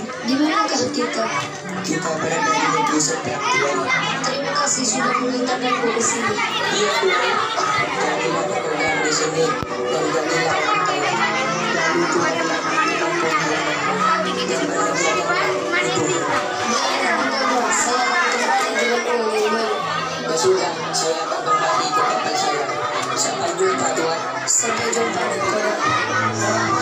Di mana tempat kita? Kita berada di negeri seberang Tuhan. Terima kasih sudah mengantarkanku ke sini. Iya Tuhan, jadilah pekerjaan di sini dan jadilah pantai. Lalu Tuhan telah menentukan pohon dan bahagiakanlah itu. Saya akan kembali dengan uang iman. Ya sudah, saya akan kembali ke tempat saya. Sampai jumpa Tuhan. Sampai jumpa Tuhan.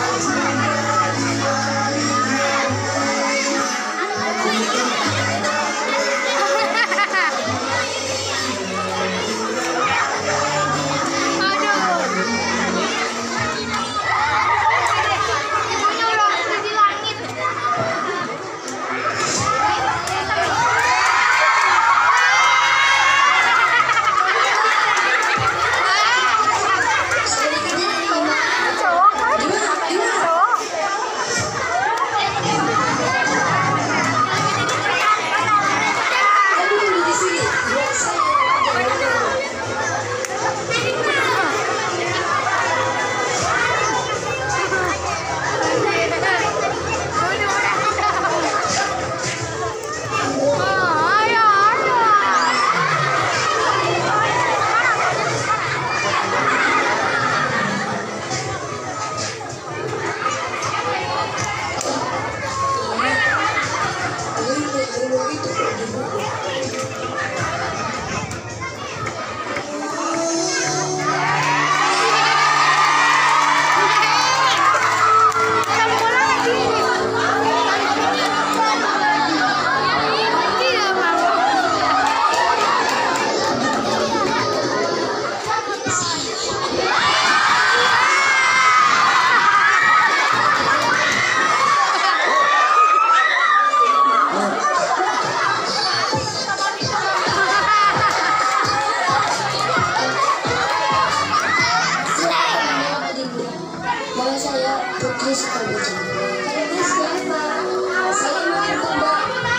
Nama saya Putri Sukamulya. Ini siapa? Saya ingin Mbak.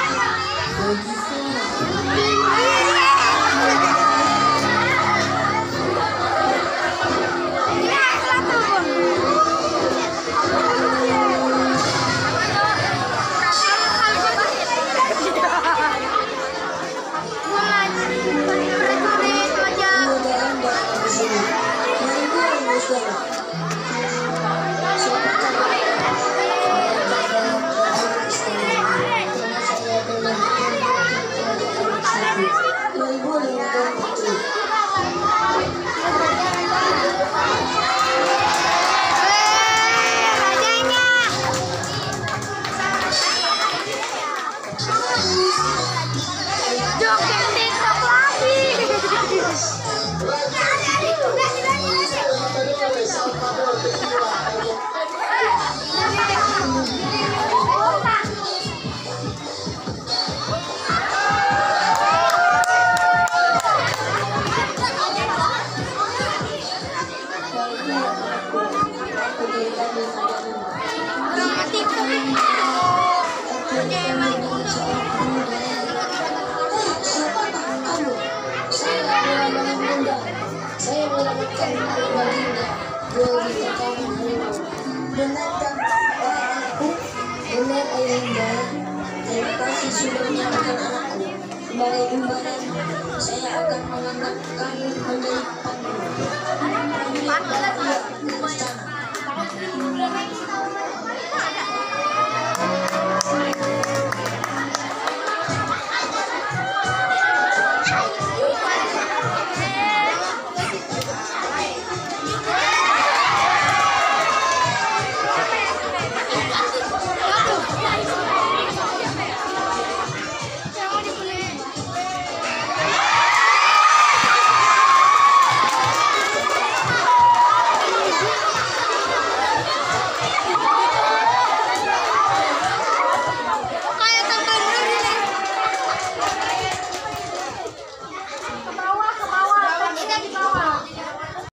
Saya menyelamatkan Baginda dari tekanan harimau. Benarkah aku? Benar Ayahanda. Terima kasih sudah menyelamatkan anakku. Sebagai imbalan, saya akan menganggap kamu menjadi pandu.